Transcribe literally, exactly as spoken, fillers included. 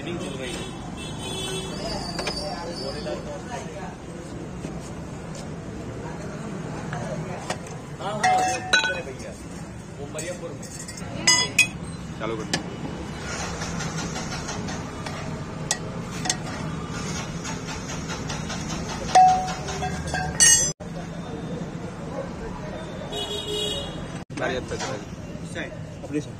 Shooting चल रही है। हाँ हाँ वो भैया वो मरियमपुर में चालू कर अपनी